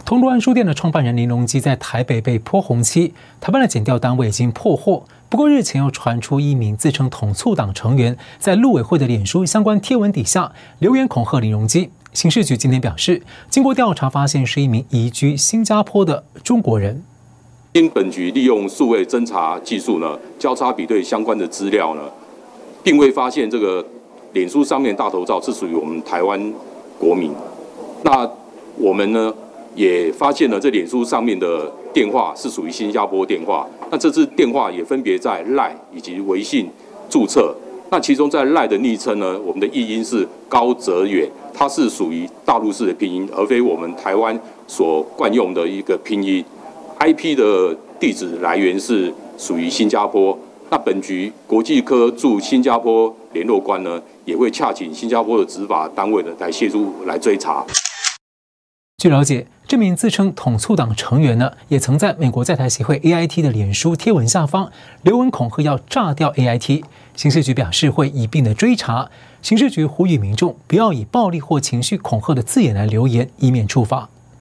通路安书店的创办人林隆基在台北被泼红漆，台湾的检调单位已经破获。不过日前又传出一名自称统促党成员，在陆委会的脸书相关贴文底下留言恐吓林隆基。刑事局今天表示，经过调查发现是一名移居新加坡的中国人。 经本局利用数位侦查技术呢，交叉比对相关的资料呢，并未发现这个脸书上面大头照是属于我们台湾国民。那我们呢也发现了这脸书上面的电话是属于新加坡电话。那这支电话也分别在 LINE 以及微信注册。那其中在 LINE 的昵称呢，我们的译音是高泽远，它是属于大陆式的拼音，而非我们台湾所惯用的一个拼音。IP 的地址来源是属于新加坡。那本局国际科驻新加坡联络官呢，也会洽请新加坡的执法单位呢来协助来追查。 据了解，这名自称统促党成员呢，也曾在美国在台协会 AIT 的脸书贴文下方留文恐吓要炸掉 AIT。刑事局表示会一并的追查。刑事局呼吁民众不要以暴力或情绪恐吓的字眼来留言，以免触法。